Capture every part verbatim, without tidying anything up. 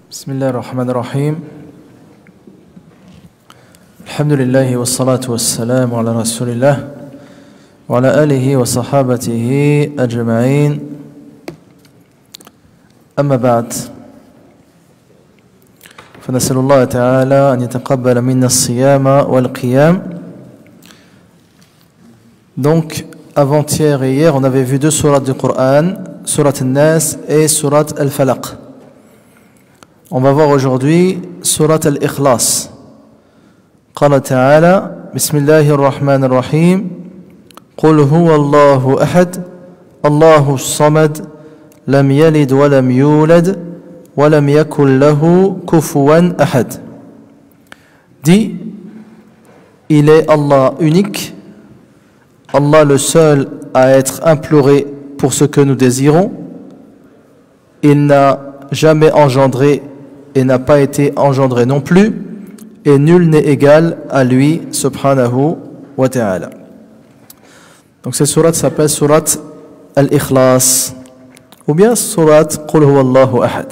بسم الله الرحمن الرحيم الحمد لله والصلاة والسلام على رسول الله وعلى آله وصحابته أجمعين أما بعد فنسأل الله تعالى أن يتقبل منا الصيام والقيام. Donc avant-hier et hier on avait vu deux sourates du Coran, sourate An-Nas et sourate Al-Falaq. On va voir aujourd'hui sourate Al-Ikhlas. قال تعالى بسم الله الرحمن الرحيم قل هو الله أحد الله الصمد لم يلد ولم يولد ولم يكن له كفوا أحد. Dit, il est Allah unique, Allah le seul à être imploré pour ce que nous désirons. Il n'a jamais engendré et n'a pas été engendré non plus, et nul n'est égal à lui, subhanahu wa ta'ala. Donc cette sourate s'appelle sourate Al-Ikhlas, ou bien sourate Qul huwa Allahu ahad.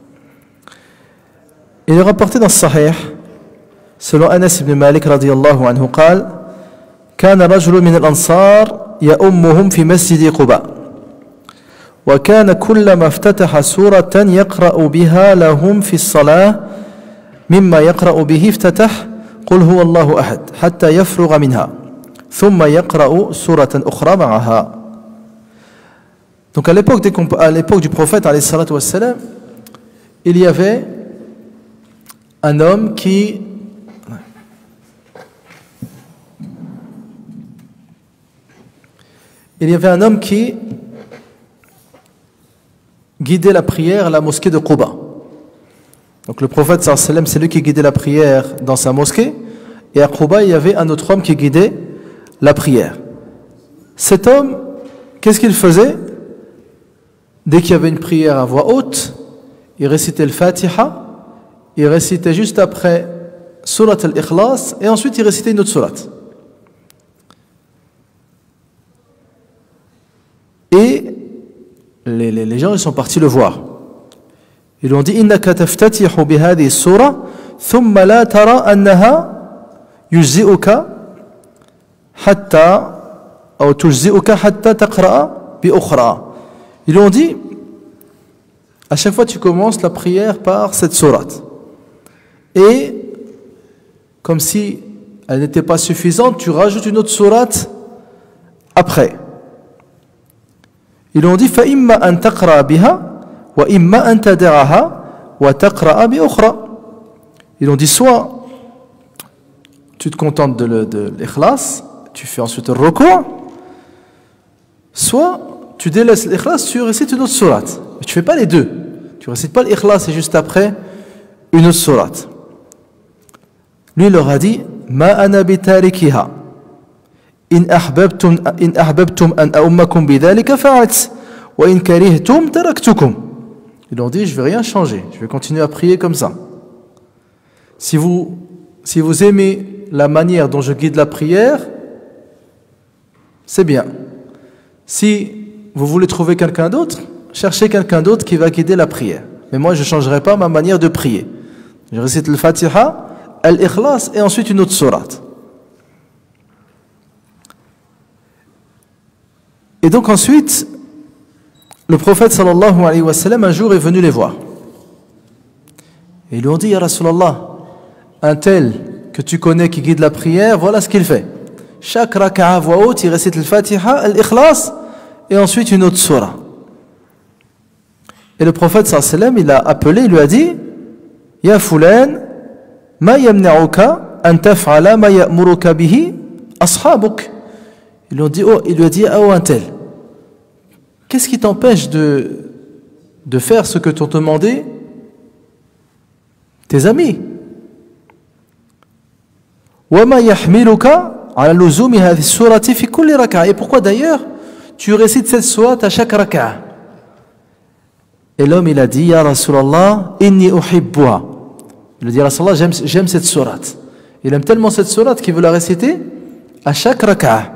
Il est rapporté dans Sahih, selon Anas ibn Malik radiyallahu anhu, قال كان رجل من الأنصار يؤمهم في مسجد قباء وكان كلما افتتح سورة يقرأ بها لهم في الصلاة مما يقرأ به افتتح قل هو الله أحد حتى يفرغ منها ثم يقرأ سورة أخرى معها. Donc à l'époque, des, à l'époque du prophète alayhi salatu wassalam, il y avait un homme qui il y avait un homme qui guidait la prière à la mosquée de Quba. Donc le prophète sallallahu alayhi wa sallam, c'est lui qui guidait la prière dans sa mosquée, et à Quba il y avait un autre homme qui guidait la prière. Cet homme, qu'est-ce qu'il faisait? Dès qu'il y avait une prière à voix haute, il récitait le Fatiha, il récitait juste après Surat al-Ikhlas, et ensuite il récitait une autre sourate. Et les, les, les gens ils sont partis le voir. Ils lui ont dit innaka taftatihu bi hadhihi as-sura thumma la tara annaha yujzi'uka hatta ou tujzi'uka hatta taqra'a bi ukhra. Ils lui ont dit à chaque fois tu commences la prière par cette sourate. Et comme si elle n'était pas suffisante, tu rajoutes une autre sourate après. Ils ont dit فَإِمَّا أَن تَقْرَأَ بِهَا وَإِمَّا أَن تَدَعَهَا وَتَقْرَأَ بِأُخْرَى. Ils ont dit soit tu te contentes de, de l'ikhlas, tu fais ensuite le recours, soit tu délaisses l'ikhlas, tu récites une autre sourate. Mais tu ne fais pas les deux. Tu ne récites pas l'ikhlas et juste après une autre sourate. Lui il leur a dit مَا أَنَا بِتَارِكِهَا إن أحببتم إن أحببتم أن أؤمكم بذلك فعلت وإن كرهتم تركتكم. Ils ont dit je vais rien changer, je vais continuer à prier comme ça. Si vous si vous aimez la manière dont je guide la prière, c'est bien. Si vous voulez trouver quelqu'un d'autre, cherchez quelqu'un d'autre qui va guider la prière. Mais moi je ne changerai pas ma manière de prier. Je récite le Fatiha, Al-Ikhlas et ensuite une autre sourate. Et donc ensuite, le prophète sallallahu alayhi wa sallam un jour est venu les voir. Et ils lui ont dit, Ya Rasulallah, un tel que tu connais qui guide la prière, voilà ce qu'il fait. Chaque raka'a voix haute, il récite le Fatiha, Al-Ikhlas, et ensuite une autre surah. Et le prophète sallallahu alayhi wa sallam, il a appelé, il lui a dit, Ya Fulan, ma yamna'uka an taf'ala ma ya'muruka bihi ashabuk. Ils lui ont dit, oh, il lui a dit, ah, oh, un tel, qu'est-ce qui t'empêche de, de faire ce que t'ont demandé tes amis? Et pourquoi d'ailleurs tu récites cette sourate à chaque raka'a? Et l'homme il a dit, Ya Rasulallah, inni uhibbuha. Il a dit, Ya Rasulallah, j'aime, j'aime cette sourate. Il aime tellement cette sourate qu'il veut la réciter à chaque raka'a.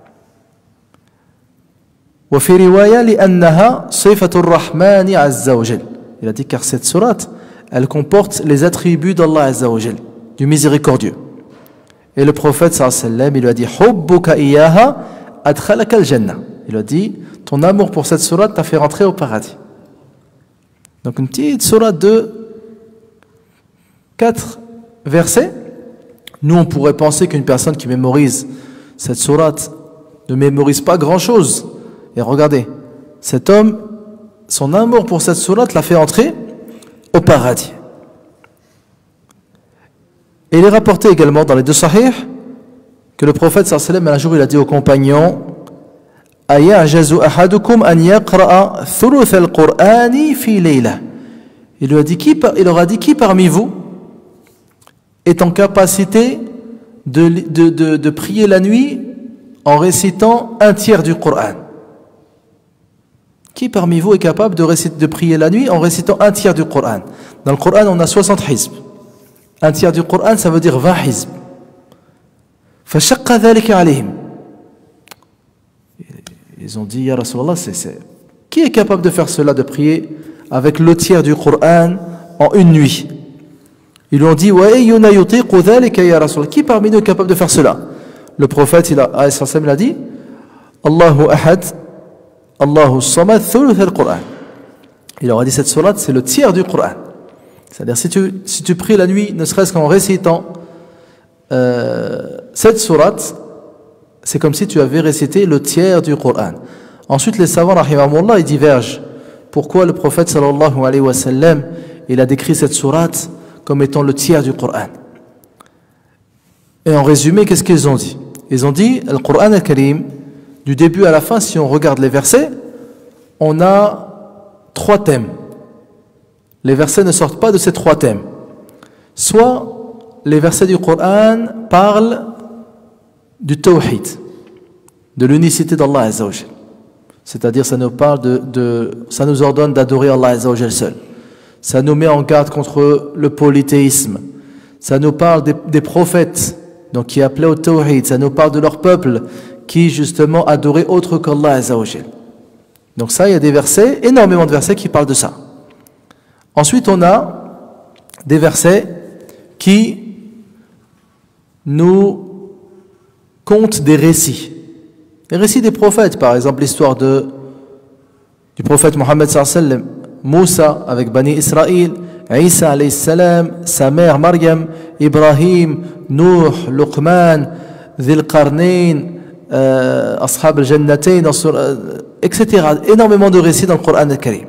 وفي رواية لأنها صفة الرحمن عز وجل. Il a dit car cette sourate elle comporte les attributs d'Allah Azza wa Jal, du miséricordieux. Et le prophète sallallahu alayhi wa sallam, il lui a dit hubbuka iyyaha adkhalaka al-jannah. Il a dit ton amour pour cette sourate t'a fait rentrer au paradis. Donc une petite sourate de quatre versets. Nous on pourrait penser qu'une personne qui mémorise cette sourate ne mémorise pas grand chose. Et regardez, cet homme, son amour pour cette sourate l'a fait entrer au paradis. Et il est rapporté également dans les deux sahih que le prophète sallallahu alayhi wa sallam, un jour il a dit aux compagnons ayajazu ahadukum an yaqra'a thuluth al-Qur'ani fi layla. Il lui a dit qui il aura dit qui parmi vous est en capacité de, de, de, de prier la nuit en récitant un tiers du Coran. Qui parmi vous est capable de, réciter, de prier la nuit en récitant un tiers du Coran? Dans le Coran, on a soixante hizb. Un tiers du Coran, ça veut dire vingt hizb. فَشَقَّ ذَلِكَ عَلَيْهِمْ. Ils ont dit, Ya Rasulallah, c'est, c'est... qui est capable de faire cela, de prier avec le tiers du Coran en une nuit? Ils lui ont dit, وَأَيُّنَا يُطِيقُ ذَلِكَ يَا رَسُولَ. Qui parmi nous est capable de faire cela? Le prophète, il a, il a dit, Allahu ahad, Allahu samad, thuluth al-Qur'an. Il leur a dit, cette sourate, c'est le tiers du Coran. C'est-à-dire, si tu, si tu pries la nuit, ne serait-ce qu'en récitant euh, cette sourate, c'est comme si tu avais récité le tiers du Coran. Ensuite, les savants, rahimahumullah, ils divergent. Pourquoi le prophète, sallallahu alayhi wa sallam, il a décrit cette sourate comme étant le tiers du Coran? Et en résumé, qu'est-ce qu'ils ont dit? Ils ont dit, le Coran al-Karim, du début à la fin, si on regarde les versets, on a trois thèmes. Les versets ne sortent pas de ces trois thèmes. Soit les versets du Coran parlent du tawhid, de l'unicité d'Allah Azza wa Jal. C'est-à-dire, ça nous parle de, de ça nous ordonne d'adorer Allah Azza wa Jal seul. Ça nous met en garde contre le polythéisme. Ça nous parle des, des prophètes, donc qui appelaient au tawhid. Ça nous parle de leur peuple qui justement adorait autre qu'Allah Azza wa Jal. Donc ça, il y a des versets, énormément de versets qui parlent de ça. Ensuite, on a des versets qui nous content des récits. Les récits des prophètes, par exemple l'histoire de, du prophète Mohammed sallallahu alayhi wa sallam, Moussa avec Bani Israël, Isa alayhi salam, sa mère Maryam, Ibrahim, Nuh, Luqman, Dhil Qarnayn, euh, Ashab al-Jannatayn, et cetera. Énormément de récits dans le Coran al-Karim.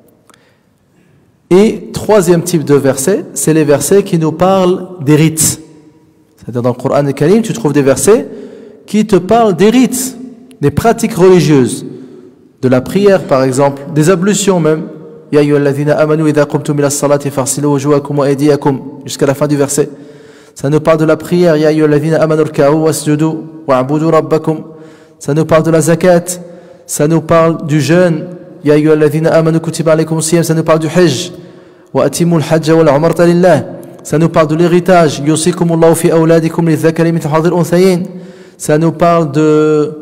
Et troisième type de versets, c'est les versets qui nous parlent des rites. C'est-à-dire dans le Coran al-Karim, tu trouves des versets qui te parlent des rites, des pratiques religieuses, de la prière par exemple, des ablutions même. Ya ayyuhalladhina amanu idha qumtum ila as-salati faghsilu wujuhakum wa aydiyakum, jusqu'à la fin du verset. Ça nous parle de la prière. Ya ayyuhalladhina amanu irka'u wasjudu wa'budu rabbakum. Ça nous parle de la zakat. Ça nous parle du jeûne. Ya ayyuhalladhina amanu kutiba alaykumus siyam. Ça nous parle du hajj. Wa atimul hajja wal umrata lillah. Ça nous parle de l'héritage. Yusikumullahu fi awladikum lidhakari mithlu hadhil unthayayn. Ça nous parle de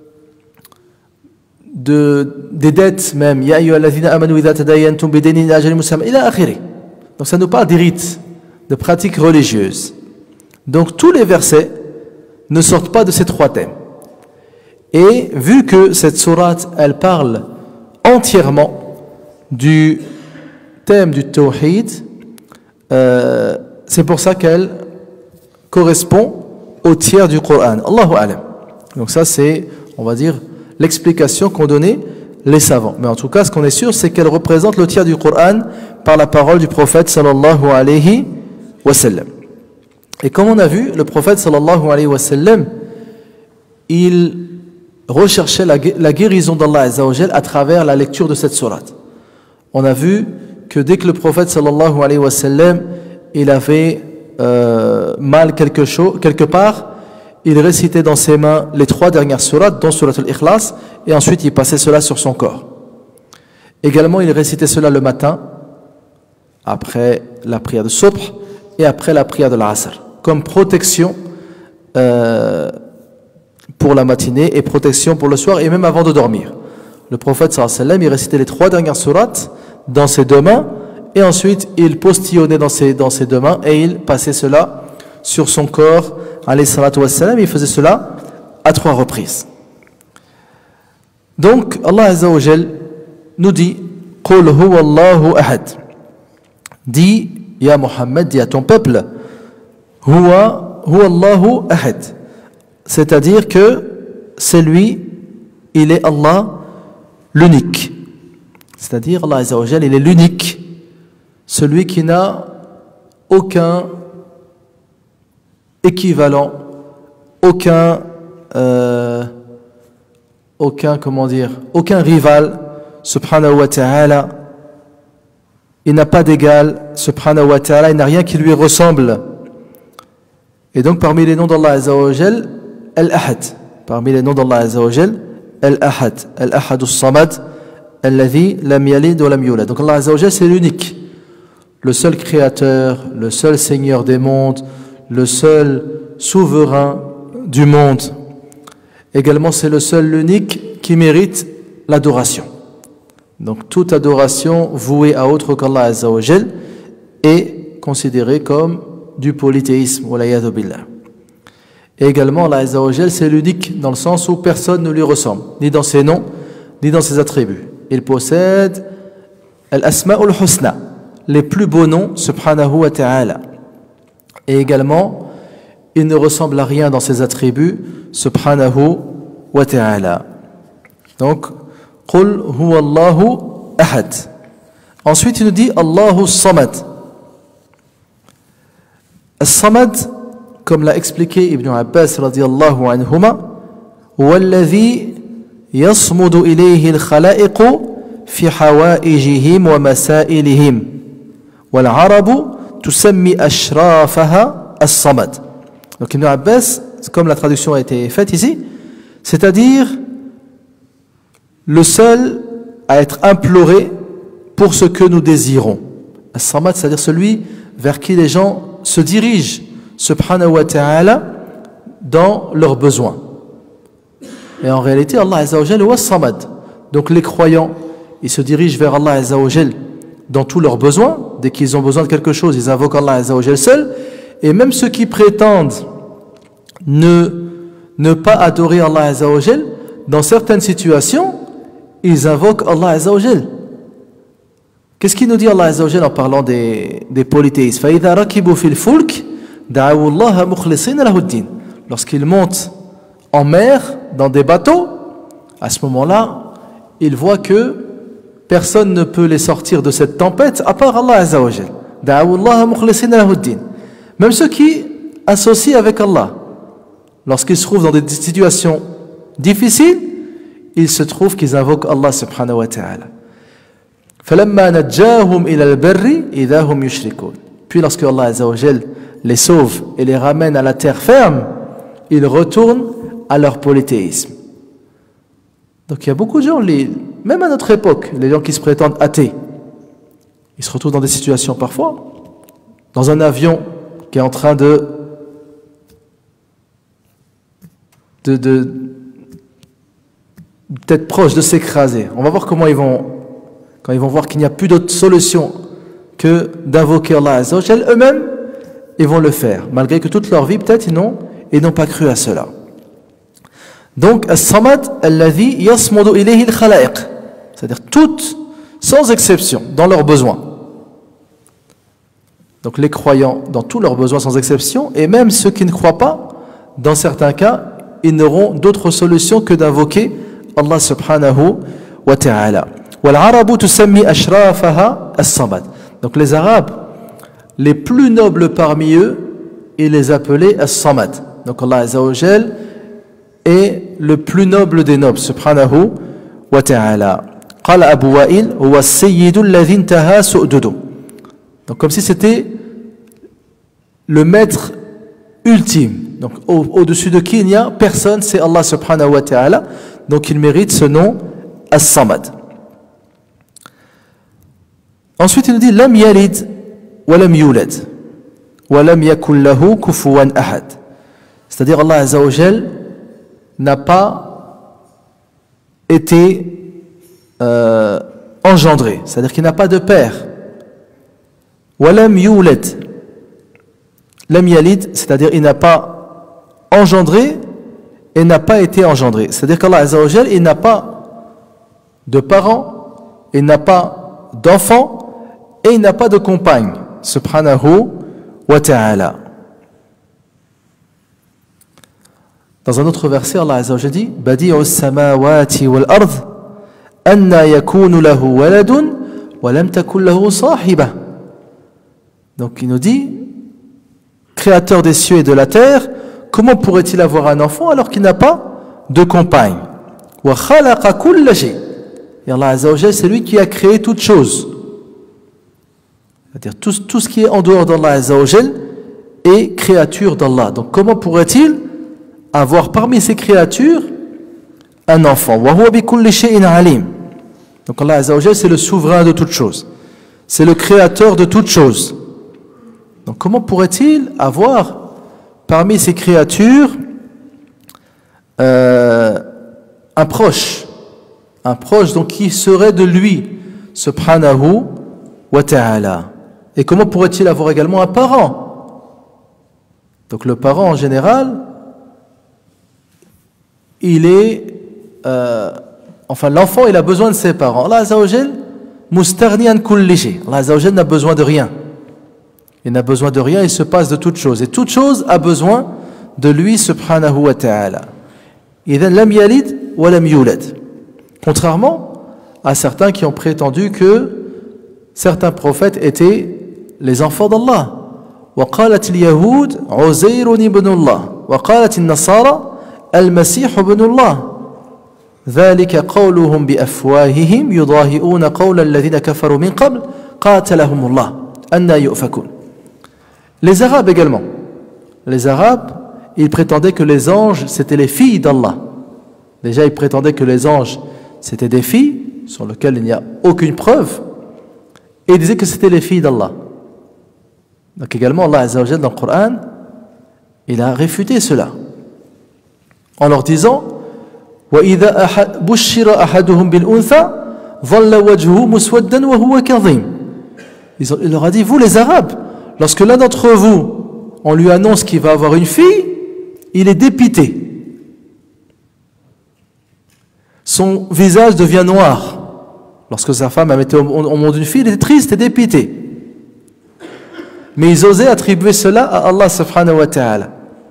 De, des dettes même. Ya ayyuhalladhina amanu idha tadayantum bidaynin ila ajalin musamma ila akhiri. Donc ça nous parle des rites, de pratiques religieuses. Donc tous les versets ne sortent pas de ces trois thèmes. Et vu que cette sourate, elle parle entièrement du thème du tawhid, euh, c'est pour ça qu'elle correspond au tiers du Coran. Allahu a'lam. Donc ça c'est, on va dire, l'explication qu'ont donné les savants. Mais en tout cas, ce qu'on est sûr, c'est qu'elle représente le tiers du Coran par la parole du prophète sallallahu alayhi wa sallam. Et comme on a vu, le prophète sallallahu alayhi wa sallam, il recherchait la, la guérison d'Allah Azza wa Jal à travers la lecture de cette sourate. On a vu que dès que le prophète sallallahu alayhi wa sallam, il avait euh, mal quelque chose, quelque part, il récitait dans ses mains les trois dernières sourates, dont Surat al-Ikhlas, et ensuite il passait cela sur son corps. Également, il récitait cela le matin, après la prière de Subh, et après la prière de l'Asr, comme protection euh, pour la matinée, et protection pour le soir, et même avant de dormir. Le prophète sallallahu alayhi wa sallam, il récitait les trois dernières sourates dans ses deux mains, et ensuite il postillonnait dans ses, dans ses deux mains et il passait cela sur son corps, alayhi salatu wassalam, il faisait cela à trois reprises. Donc Allah Azza wa Jal nous dit Qul huwa Allahu ahad. Dis, ya Muhammad, dis à ton peuple, huwa huwa Allahu ahad. C'est-à-dire que c'est lui, il est Allah l'unique. C'est-à-dire Allah Azza wa Jal, il est l'unique, celui qui n'a aucun équivalent, aucun euh, aucun, comment dire, aucun rival, subhanahu wa ta'ala. Il n'a pas d'égal, subhanahu wa ta'ala, il n'a rien qui lui ressemble. Et donc parmi les noms d'Allah Azza wa Jal, Al-Ahad. Parmi les noms d'Allah Azza wa Jal, Al-Ahad. Al-Ahad al-Samad, Alladhi lam yalid wa lam yulad. Donc Allah Azza wa Jal, c'est l'unique. Le seul créateur, le seul seigneur des mondes, le seul souverain du monde. Également, c'est le seul, l'unique qui mérite l'adoration. Donc, toute adoration vouée à autre qu'Allah Azza wa Jal est considérée comme du polythéisme. Walayadu billah. Et également, Allah Azza wa Jal, c'est l'unique dans le sens où personne ne lui ressemble, ni dans ses noms, ni dans ses attributs. Il possède al-asma'ul husna, les plus beaux noms, subhanahu wa ta'ala. Et également, il ne ressemble à rien dans ses attributs, subhanahu wa ta'ala. Donc, Qul huwa Allahu ahad. Ensuite, il nous dit Allahu samad. As-samad, comme l'a expliqué Ibn Abbas radiyallahu anhuma, huwa alladhi yasmudu ilayhi al-khala'iqu fi hawaijihim wa masailihim. Wal arabu tusammi ashrafaha as-samad. Donc Ibn Abbas, comme la traduction a été faite ici, c'est-à-dire le seul à être imploré pour ce que nous désirons. As-Samad, c'est-à-dire celui vers qui les gens se dirigent, subhanahu wa ta'ala, dans leurs besoins. Et en réalité, Allah Azza wa Jal huwa as-Samad. Donc les croyants, ils se dirigent vers Allah Azza wa Jal dans tous leurs besoins. Dès qu'ils ont besoin de quelque chose, ils invoquent Allah Azza wa Jal seul. Et même ceux qui prétendent ne, ne pas adorer Allah Azza wa Jal, dans certaines situations, ils invoquent Allah Azza wa Jal. Qu'est-ce qu'il nous dit Allah Azza wa Jal en parlant des, des polythéistes? فَإِذَا رَكِبُوا فِي الْفُلْكِ دَعَوُوا اللَّهَ مُخْلِصِينَ لَهُ الدِّينَ. Lorsqu'ils montent en mer, dans des bateaux, à ce moment-là, ils voient que personne ne peut les sortir de cette tempête à part Allah Azza wa Jal. دَعَوُوا اللَّهَ مُخْلِصِينَ لَهُ الدِّينَ. Même ceux qui associent avec Allah, lorsqu'ils se trouvent dans des situations difficiles, il se trouve qu'ils invoquent Allah subhanahu wa ta'ala. فَلَمَّا نَجَّاهُمْ إِلَى الْبَرِّ إِذَا هُمْ يُشْرِكُونَ. Puis lorsque Allah Azza wa Jal les sauve et les ramène à la terre ferme, ils retournent à leur polythéisme. Donc il y a beaucoup de gens, les, même à notre époque, les gens qui se prétendent athées, ils se retrouvent dans des situations parfois, dans un avion qui est en train de de, de peut-être proche de s'écraser. On va voir comment ils vont, quand ils vont voir qu'il n'y a plus d'autre solution que d'invoquer Allah Azza wa Jal, eux-mêmes, ils vont le faire, malgré que toute leur vie, peut-être, ils n'ont, ils n'ont pas cru à cela. Donc, As-Samad, alladhi yasmudu ilayhi al-khala'iq, c'est-à-dire toutes, sans exception, dans leurs besoins. Donc, les croyants, dans tous leurs besoins, sans exception, et même ceux qui ne croient pas, dans certains cas, ils n'auront d'autre solution que d'invoquer Allah subhanahu wa ta'ala. Wal arabu tusammi ashrafaha as-samad. Donc les Arabes, les plus nobles parmi eux, ils les appelaient as-samad. Donc Allah Azza wa Jal est le plus noble des nobles, subhanahu wa ta'ala. Qala Abu Wa'il huwa as-sayyidu alladhi intaha su'dudu. Donc comme si c'était le maître ultime. Donc au, au-dessus de qui il n'y a personne, c'est Allah subhanahu wa ta'ala. Donc il mérite ce nom As-Samad. Ensuite il nous dit Lam yalid wa lam yulad wa lam yakul lahu kufuwan ahad. C'est-à-dire Allah Azza wa Jal n'a pas été euh, engendré. C'est-à-dire qu'il n'a pas de père. Walam yulad. Lam yalid, c'est-à-dire il n'a pas engendré et n'a pas été engendré. C'est-à-dire qu'Allah Azza wa Jal, il n'a pas de parents, il n'a pas d'enfants et il n'a pas de compagne. Subhanahu wa ta'ala. Dans un autre verset, Allah Azza wa Jal dit Badi'us samawati wal ard anna yakunu lahu waladun wa lam takun lahu sahibah. Donc il nous dit, créateur des cieux et de la terre, comment pourrait-il avoir un enfant alors qu'il n'a pas de compagne? Wa khalaqa kulla shay. Et Allah Azza wa Jal, c'est lui qui a créé toutes choses. C'est-à-dire tout, tout ce qui est en dehors d'Allah Azza wa Jal est créature d'Allah. Donc comment pourrait-il avoir parmi ces créatures un enfant? Wa huwa bi kulli shay'in alim. Donc Allah Azza wa Jal, c'est le souverain de toutes choses. C'est le créateur de toutes choses. Donc comment pourrait-il avoir parmi ces créatures euh, un proche, un proche donc qui serait de lui, subhanahu wa ta'ala. Et comment pourrait-il avoir également un parent? Donc le parent en général, il est, euh, enfin l'enfant il a besoin de ses parents. Allah Azza wa Jal, mustarnian kulli shay. Allah Azza wa Jal n'a besoin de rien. Il n'a besoin de rien, il se passe de toute chose. Et toute chose a besoin de lui, subhanahu wa ta'ala. Idhan lam yalid wa lam yulad. Contrairement à certains qui ont prétendu que certains prophètes étaient les enfants d'Allah. Wa qalat al-yahud Uzair ibn Allah. Wa qalat al-nasara al-Masih ibn Allah. ذلك قولهم بأفواههم يضاهئون قول الذين كفروا من قبل قاتلهم الله أن يؤفكون. Les Arabes également. Les Arabes, ils prétendaient que les anges, c'était les filles d'Allah. Déjà, ils prétendaient que les anges, c'était des filles, sur lesquelles il n'y a aucune preuve. Et ils disaient que c'était les filles d'Allah. Donc également, Allah Azza wa Jal, dans le Coran, il a réfuté cela. En leur disant, وَإِذَا بُشِّرَ أَحَدُهُمْ بِالْأُنْثَى ظَلَّ وَجْهُهُ مُسْوَدًّا وَهُوَ كَظِيمٌ. Il leur a dit, vous les Arabes, lorsque l'un d'entre vous, on lui annonce qu'il va avoir une fille, il est dépité. Son visage devient noir. Lorsque sa femme a été au monde d'une fille, il était triste et dépité. Mais ils osaient attribuer cela à Allah subhanahu wa ta'ala.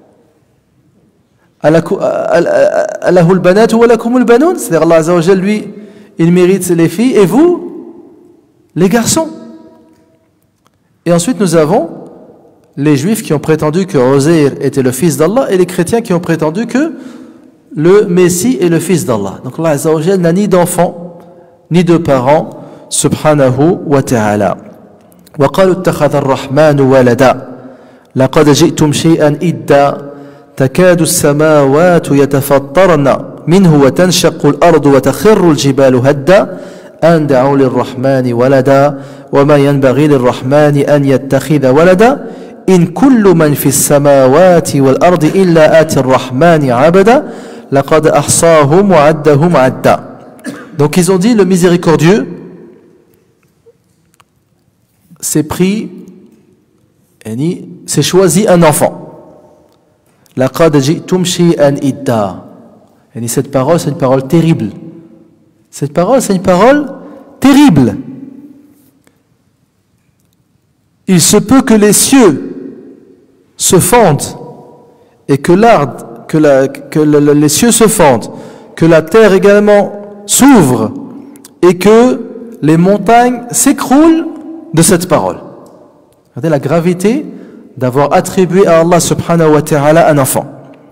Allahul banat wa lakumul banoun. C'est-à-dire Allah Azza wa Jal, lui, il mérite les filles et vous, les garçons. Et ensuite, nous avons les juifs qui ont prétendu que Uzair était le fils d'Allah et les chrétiens qui ont prétendu que le Messie est le fils d'Allah. Donc Allah Azza wa Jal n'a ni d'enfant, ni de parents, subhanahu wa ta'ala. وَقَالُوا اتَّخَذَ الرَّحْمَنُ وَلَدًا لَقَدْ جِئْتُمْ شَيْئًا إِدًّا تَكَادُ السَّمَاوَاتُ يَتَفَطَّرْنَ مِنْهُ وَتَنْشَقُّ الْأَرْضُ وَتَخِرُّ الْجِبَالُ هَدًّا أَنْ دَعُوا لِلرَّحْمَنِ وَلَدًا وما ينبغي للرحمن أن يتخذ ولدا إن كل من في السماوات والأرض إلا آتي الرحمن عبدا لقد أحصاهم وعدهم عدا. Donc ils ont dit, le miséricordieux s'est pris, s'est choisi un enfant. لقد جئتم شيئا إدا. Cette parole, c'est une parole terrible. Cette parole, c'est une parole terrible. Il se peut que les cieux se fendent et que l'art, que, la, que le, les cieux se fendent, que la terre également s'ouvre et que les montagnes s'écroulent de cette parole. Regardez la gravité d'avoir attribué à Allah subhanahu wa ta'ala un enfant.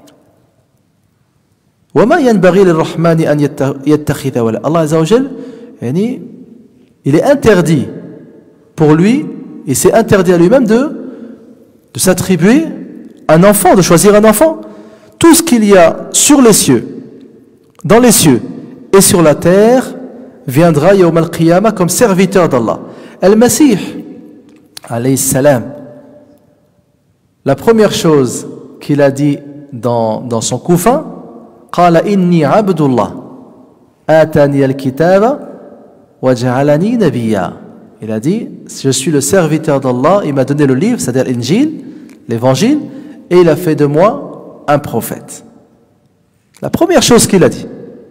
وَمَا يَنْبَغِي لِلرَّحْمَنِ أَنْ يَتَّخِذَ وَلَدًا. Allah Azza wa Jal, il est interdit pour lui, il s'est interdit à lui-même de, de s'attribuer un enfant, de choisir un enfant. Tout ce qu'il y a sur les cieux, dans les cieux et sur la terre viendra yawm al-qiyamah comme serviteur d'Allah. Al-Masih, alayhi salam, la première chose qu'il a dit dans, dans son couffin, qala inni abdullah atani al-kitaba wa ja'alani nabiyya. Il a dit, je suis le serviteur d'Allah, il m'a donné le livre, c'est-à-dire l'Injil, l'évangile, et il a fait de moi un prophète. La première chose qu'il a dit.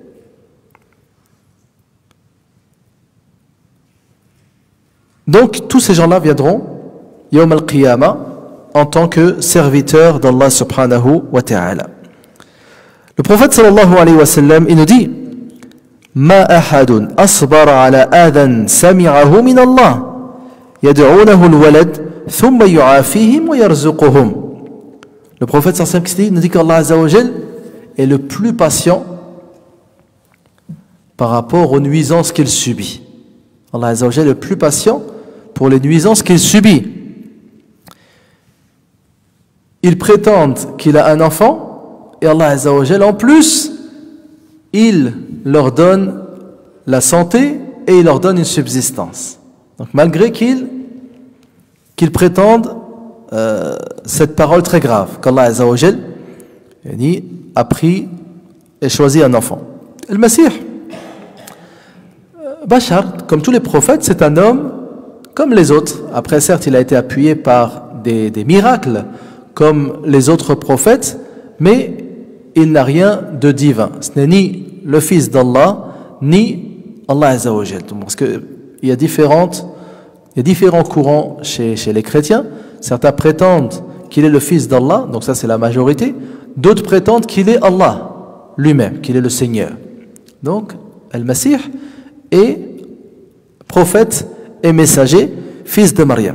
Donc, tous ces gens-là viendront, Yawm al-Qiyamah, en tant que serviteurs d'Allah subhanahu wa ta'ala. Le prophète sallallahu alayhi wa sallam, il nous dit, Ma ahadun asbara ala adan sami'ahu min Allah, yad'unahu al-walad, thumma yu'afihim wa yarzuquhum. Le prophète sallallahu alayhi wa sallam, il nous dit qu'Allah azza wa jal est le plus patient par rapport aux nuisances qu'il subit. Allah azza wa jal est le plus patient pour les nuisances qu'il subit. Ils prétendent qu'il a un enfant et Allah azza wa jal en plus il leur donne la santé et il leur donne une subsistance. Donc malgré qu'ils qu'ils prétendent euh, cette parole très grave qu'Allah azza wa jal a pris et choisi un enfant. Le Messie Bachar, comme tous les prophètes, c'est un homme comme les autres. Après, certes, il a été appuyé par des, des miracles, comme les autres prophètes, mais il n'a rien de divin. Ce n'est ni le fils d'Allah, ni Allah Azza wa Jal. Parce qu'il y a différentes, il y a différents courants chez, chez les chrétiens. Certains prétendent qu'il est le fils d'Allah, donc ça c'est la majorité. D'autres prétendent qu'il est Allah lui-même, qu'il est le Seigneur. Donc, Al-Masih est prophète et messager, fils de Maryam.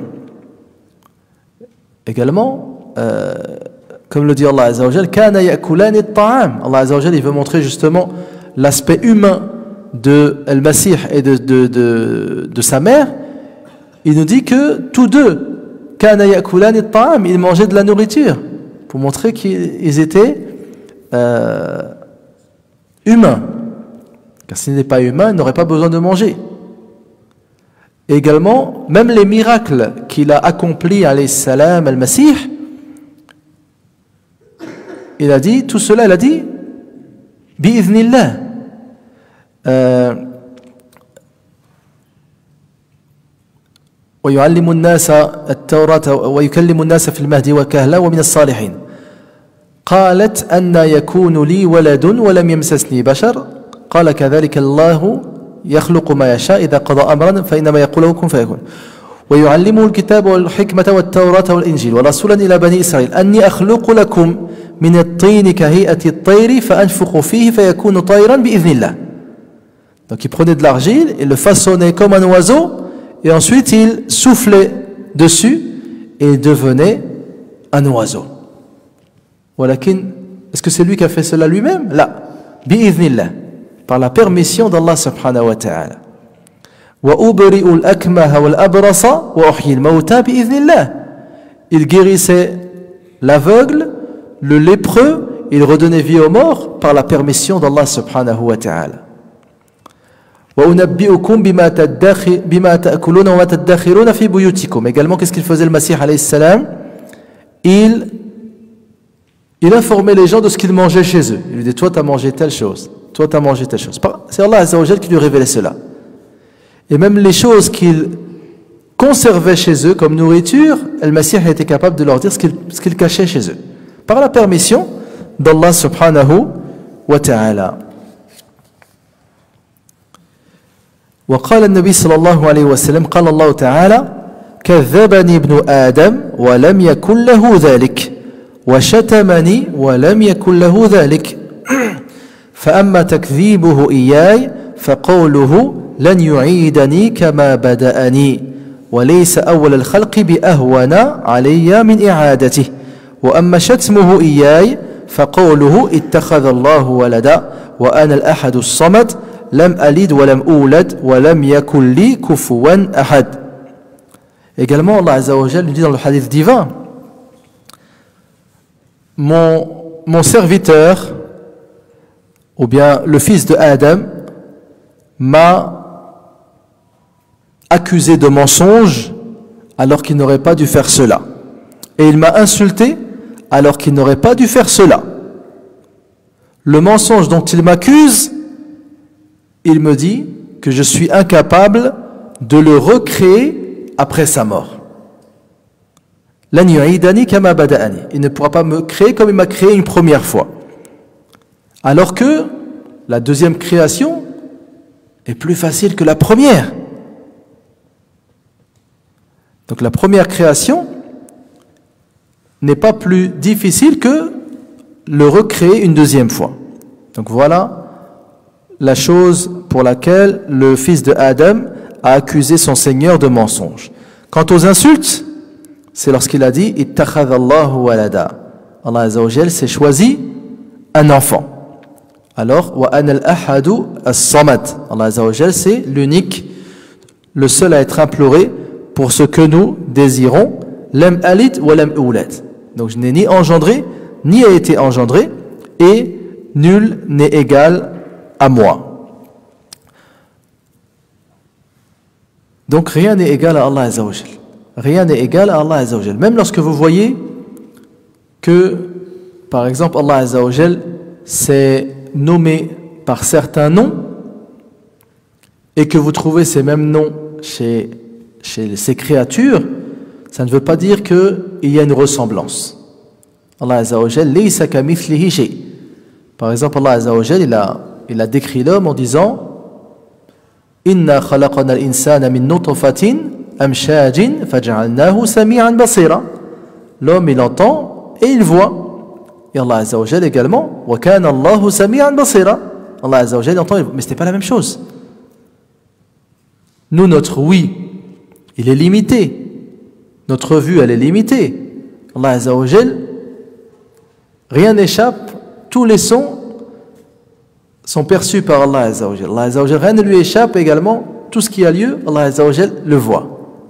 Également, euh, comme le dit Allah Azza wa Jal, Kana ya'kulani at-ta'am. Allah Azza wa Jal, il veut montrer justement l'aspect humain de Al-Masih et de, de, de, de sa mère. Il nous dit que tous deux, Kana ya'kulani at-ta'am, ils mangeaient de la nourriture, pour montrer qu'ils étaient euh, humains. Car s'il n'est pas humain, il n'aurait pas besoin de manger. Et également, même les miracles qu'il a accomplis, alayhi salam, al-Masih, il a dit, tout cela, il a dit, bi'idhnillah. ويعلم الناس التوراة ويكلم الناس في المهد وكهلا ومن الصالحين. قالت أن يكون لي ولد ولم يمسسني بشر قال كذلك الله يخلق ما يشاء إذا قضى أمرا فإنما يقوله كن فيكون ويعلمه الكتاب والحكمة والتوراة والإنجيل ورسولا إلى بني إسرائيل أني أخلق لكم من الطين كهيئة الطير فأنفخ فيه فيكون طيرا بإذن الله. Donc il prenait de l'argile, il le façonnait comme un oiseau et ensuite il soufflait dessus et il devenait un oiseau. Walakin, est-ce que c'est lui qui a fait cela lui-même? Là, bi'idhnillah, par la permission d'Allah subhanahu wa ta'ala. وَأُبْرِئُ الْأَكْمَهَ وَالْأَبْرَصَ وَأُحْيِي الْمَوْتَى بِإِذْنِ. Il guérissait l'aveugle, le lépreux, il redonnait vie aux morts par la permission d'Allah subhanahu wa ta'ala. وَأُنَبِّئُكُمْ بِمَا تَأْكُلُونَ وَمَا تَدَّخِرُونَ فِي بُيُوتِكُمْ. Également, qu'est-ce qu'il faisait le Masih alayhi salam? Il, il informait les gens de ce qu'ils mangeaient chez eux. Il lui dit, toi tu as mangé telle chose, toi tu as mangé telle chose. C'est Allah Azza wa Jal qui lui révélait cela. Et même les choses qu'ils conservaient chez eux comme nourriture, le Masih était capable de leur dire ce qu'ils ce qu'il cachait chez eux. Par la permission d'Allah subhanahu wa ta'ala. وقال النبي صلى الله عليه وسلم قال الله تعالى كذبني ابن آدم ولم يكن له ذلك وشتمني ولم يكن له ذلك فأما تكذيبه إياي فقوله لن يعيدني كما بدأني وليس أول الخلق بأهون علي من إعادته وأما شتمه إياي فقوله اتخذ الله ولدا وأنا الأحد الصمد لم ألد ولم أولد ولم يكن لي كفوا أحد. Également, Allah Azza wa Jal nous dit dans le hadith divin, mon, mon serviteur, ou bien le fils de Adam, m'a accusé de mensonge alors qu'il n'aurait pas dû faire cela. Et il m'a insulté alors qu'il n'aurait pas dû faire cela. Le mensonge dont il m'accuse, il me dit que je suis incapable de le recréer après sa mort. Lan yu'idani kama bada'ani. Il ne pourra pas me créer comme il m'a créé une première fois. Alors que la deuxième création est plus facile que la première. Donc la première création n'est pas plus difficile que le recréer une deuxième fois. Donc voilà la chose pour laquelle le fils de Adam a accusé son Seigneur de mensonge. Quant aux insultes, c'est lorsqu'il a dit « Ittakhadallahu walada ». Allah Azza wa Jal s'est choisi un enfant. Alors, « Wa ana al-ahadu as-samad ». Allah Azza wa Jal, c'est l'unique, le seul à être imploré pour ce que nous désirons. « Lam alid wa lam oulad ». Donc je n'ai ni engendré, ni a été engendré, et nul n'est égal à moi. Donc rien n'est égal à Allah Azza wa Jal. Rien n'est égal à Allah Azza wa Jal. Même lorsque vous voyez que, par exemple, Allah Azza wa Jal s'est nommé par certains noms et que vous trouvez ces mêmes noms chez, chez ces créatures, ça ne veut pas dire qu'il y a une ressemblance. Allah Azza wa Jal, laysa kamithlihi shay. Par exemple, Allah Azza wa Jal, il a, il a décrit l'homme en disant Inna khalaqana al-insana min nutfatin amshajin faj'alnahu sami'an basira. L'homme, il entend et il voit. Et Allah Azza wa Jal également wa kana Allahu sami'an basira. Allah Azza wa Jal entend, mais ce n'est pas la même chose. Nous, notre oui, il est limité. Notre vue, elle est limitée. Allah Azza wa Jal, rien n'échappe, tous les sons sont perçus par Allah Azza wa Jal. Allah Azza wa Jal, rien ne lui échappe également, tout ce qui a lieu, Allah Azza wa Jal le voit.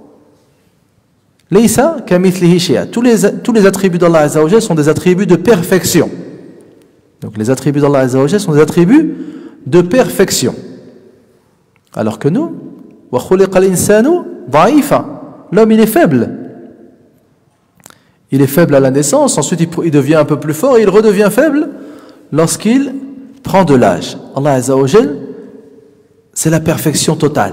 Laysa kamithlihi shay'a. Tous les, tous les attributs d'Allah Azza wa Jal sont des attributs de perfection. Donc les attributs d'Allah Azza wa Jal sont des attributs de perfection. Alors que nous, wa khuliqa al-insanu da'ifa. L'homme, il est faible. Il est faible à la naissance, ensuite il devient un peu plus fort et il redevient faible lorsqu'il prend de l'âge. Allah Azza wa Jal, c'est la perfection totale.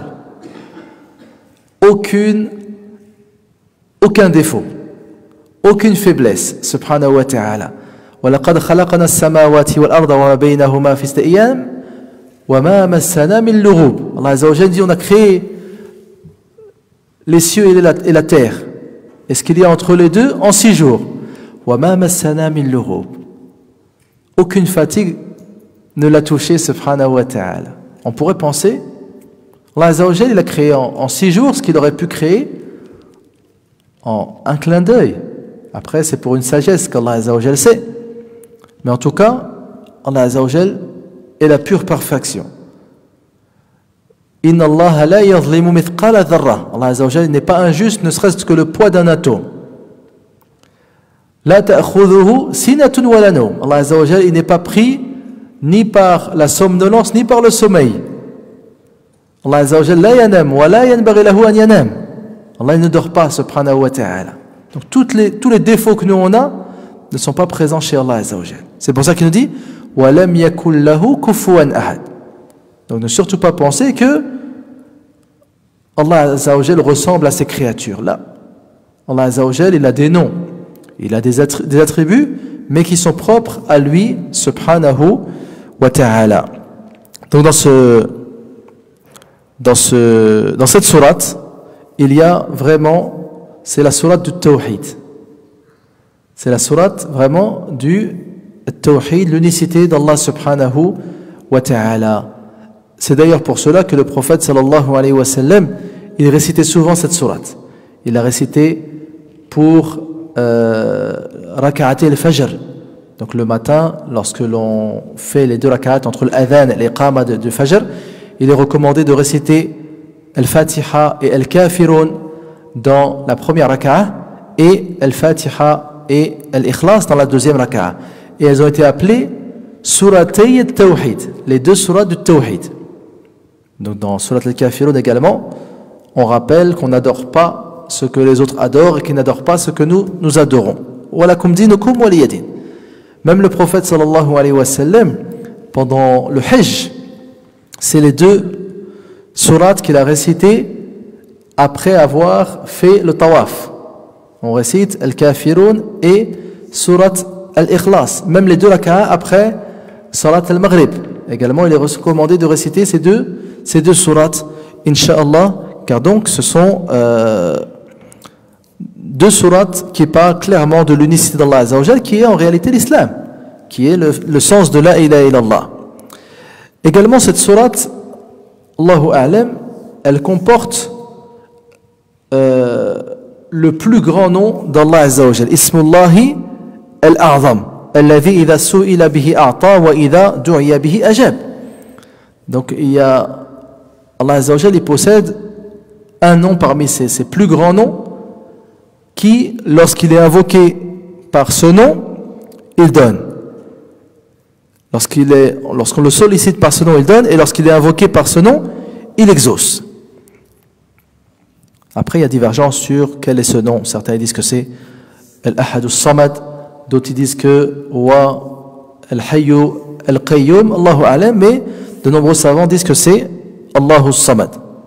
Aucune, aucun défaut, aucune faiblesse, subhanahu wa ta'ala. وَلَقَدْ خَلَقْنَا السَّمَاوَاتِ وَالْأَرْضَ وَمَا بَيْنَهُمَا فِي سِتَّةِ أَيَّامٍ وَمَا مَسَّنَا مِن لُغُوبٍ. Allah Azza wa Jal dit, on a créé les cieux et la, et la terre. Et ce qu'il y a entre les deux en six jours. وَمَا مَسَّنَا مِن لُغُوبٍ. Aucune fatigue ne l'a touché, subhanahu wa ta'ala. On pourrait penser, Allah Azza wa Jal, il a créé en, en six jours ce qu'il aurait pu créer en un clin d'œil. Après, c'est pour une sagesse qu'Allah Azza wa Jal sait. Mais en tout cas, Allah Azza wa Jal est la pure perfection. Inna Allah la yadhlimu mithqala dharra. Allah Azza wa Jal n'est pas injuste, ne serait-ce que le poids d'un atome. La ta'khudhuhu sinatun wa la nawm. Allah Azza wa Jal, il n'est pas pris ni par la somnolence ni par le sommeil. Allah Azza wa Jal la yanam wa la yanbaghi lahu an yanam. Allah, il ne dort pas, subhanahu wa ta'ala. Donc toutes les, tous les défauts que nous on a ne sont pas présents chez Allah Azza wa Jal. C'est pour ça qu'il nous dit wa lam yakul lahu kufuwan ahad. Donc ne surtout pas penser que Allah Azza wa Jal ressemble à ces créatures là. Allah Azza wa Jal, il a des noms, il a des, attri des attributs, mais qui sont propres à lui, subhanahu wa ta'ala. Donc dans ce, dans ce, dans cette sourate, il y a vraiment, c'est la sourate du Tawhid. C'est la sourate vraiment du Tawhid, l'unicité d'Allah subhanahu wa ta'ala. C'est d'ailleurs pour cela que le prophète sallallahu alayhi wa sallam, il récitait souvent cette sourate. Il la récitait pour euh, raka'at al-fajr. Donc le matin, lorsque l'on fait les deux raka'at entre l'adhan et l'iqama du fajr, il est recommandé de réciter al-Fatiha et al-Kafirun dans la première raka'a et al-Fatiha et al-Ikhlas dans la deuxième raka'a. Et elles ont été appelées Suratay al-Tawhid, les deux surats du Tawhid. Donc dans Surat al-Kafirun également, on rappelle qu'on n'adore pas ce que les autres adorent et qu'ils n'adorent pas ce que nous, nous adorons. Walakum dinukum waliyadin. Même le prophète sallallahu alayhi wa sallam, pendant le Hajj, c'est les deux sourates qu'il a récitées après avoir fait le tawaf. On récite Al-Kafirun et Surat Al-Ikhlas. Même les deux rak'a après Salat Al-Maghrib. Également, il est recommandé de réciter ces deux, ces deux sourates, Inch'Allah, car donc ce sont euh, deux sourates qui parlent clairement de l'unicité d'Allah Azza wa Jal, qui est en réalité l'islam, qui est le, le sens de la ilaha illallah. Également, cette sourate, Allahu A'lam, elle comporte euh, le plus grand nom d'Allah Azza wa Jal, Ismullahi al-A'zam, alladhi idha su'ila bihi a'ta wa idha du'iya bihi ajab. Donc il y a Allah Azza wa Jal, il possède un nom parmi ses, ses plus grands noms qui, lorsqu'il est invoqué par ce nom, il donne. Lorsqu'il est, lorsqu'on le sollicite par ce nom, il donne, et lorsqu'il est invoqué par ce nom, il exauce. Après, il y a divergence sur quel est ce nom. Certains disent que c'est Al-Ahad As-Samad, d'autres disent que Wa Al-Hayyu Al-Qayyum, Allahu A'lam, mais de nombreux savants disent que c'est Allahu As-Samad.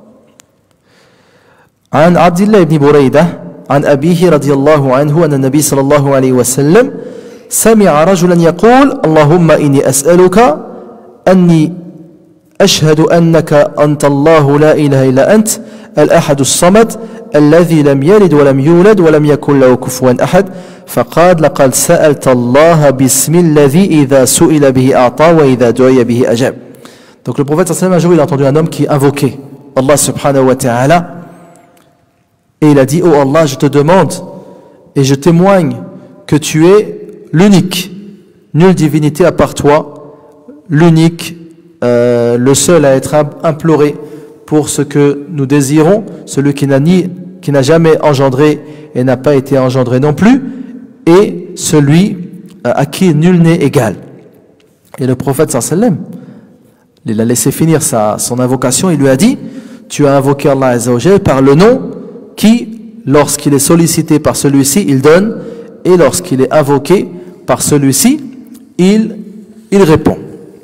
عن عبد الله بن بريدة عن أبيه رضي الله عنه أن النبي صلى الله عليه وسلم سمع رجلا يقول اللهم إني أسألك أني أشهد أنك أنت الله لا إله إلا أنت الأحد الصمد الذي لم يلد ولم يولد ولم يكن له كفوا أحد فقال لقد سألت الله باسم الذي إذا سئل به أعطى وإذا دعي به أجاب. Donc le prophète sallallahu alayhi wa sallam, un jour il a entendu un homme qui invoquait Allah subhanahu wa ta'ala et il a dit: oh Allah, je te demande et je témoigne que tu es l'unique, nulle divinité à part toi, l'unique, euh, le seul à être imploré pour ce que nous désirons, celui qui n'a ni, qui n'a jamais engendré et n'a pas été engendré non plus, et celui à qui nul n'est égal. Et le prophète sallallahu alayhi wa sallam, il a laissé finir sa, son invocation, il lui a dit: tu as invoqué Allah Azza wa Jal par le nom qui, lorsqu'il est sollicité par celui-ci, il donne, et lorsqu'il est invoqué par celui-ci, il, il répond.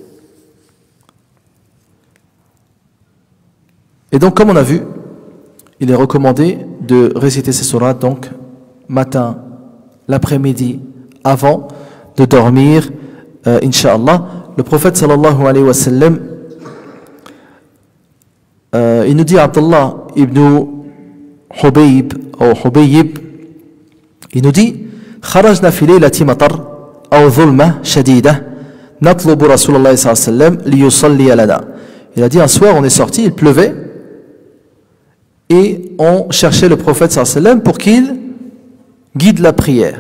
Et donc, comme on a vu, il est recommandé de réciter ces sourates, donc, matin, l'après-midi, avant de dormir, euh, Inch'Allah. Le prophète sallallahu alayhi wa sallam, euh, il nous dit, Abdullah ibn Hubayb, ou Hubayb, il nous dit: خرجنا في ليلة مطر أو ظلمة شديدة نطلب رسول الله صلى الله عليه وسلم ليصلي لنا. Il a dit: un soir on est sorti, il pleuvait, et on cherchait le prophète sallallahu alayhi wa sallam pour qu'il guide la prière.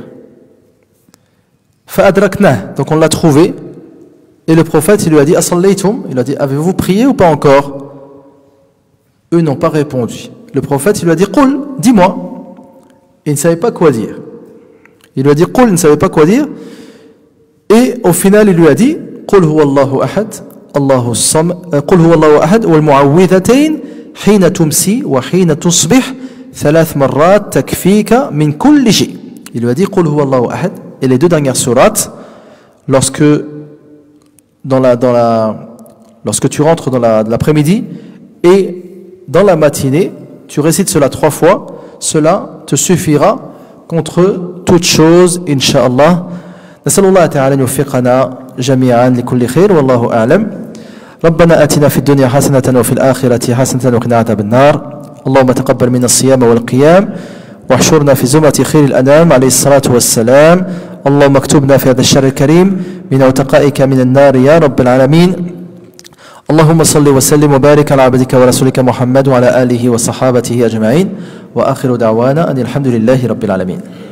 فأدركناه, donc on l'a trouvé, et le prophète il lui a dit: أصليتم, il a dit: avez-vous prié ou pas encore? Eux n'ont pas répondu. Le prophète il lui a dit: Qul, dis-moi. Et il ne savait pas quoi dire. Il lui a dit Qul, il ne savait pas quoi dire. Et au final il lui a dit: Qul huwa Allahu ahad, Allahu samad, Qul huwa Allahu ahad wal mu'awwidhatayn hina tumsi wa hina tusbih thalath marrat takfika min kulli shay. Il lui a dit Qul huwa Allahu ahad, et les deux dernières sourates, lorsque dans la dans la lorsque tu rentres dans la, l'après-midi et dans la matinée, tu récites cela trois fois, cela te suffira contre toute chose, Inch'Allah. نسأل الله تعالى أن يوفقنا جميعا لكل خير والله أعلم. ربنا آتنا في الدنيا حسنة وفي الآخرة حسنة وقنا عذاب النار. اللهم تقبل منا الصيام والقيام واحشرنا في زمرة خير الأنام عليه الصلاة والسلام. اللهم اكتبنا في هذا الشهر الكريم من عتقائك من النار يا رب العالمين. اللهم صل وسلم وبارك على عبدك ورسولك محمد وعلى آله وصحابته أجمعين وآخر دعوانا أن الحمد لله رب العالمين.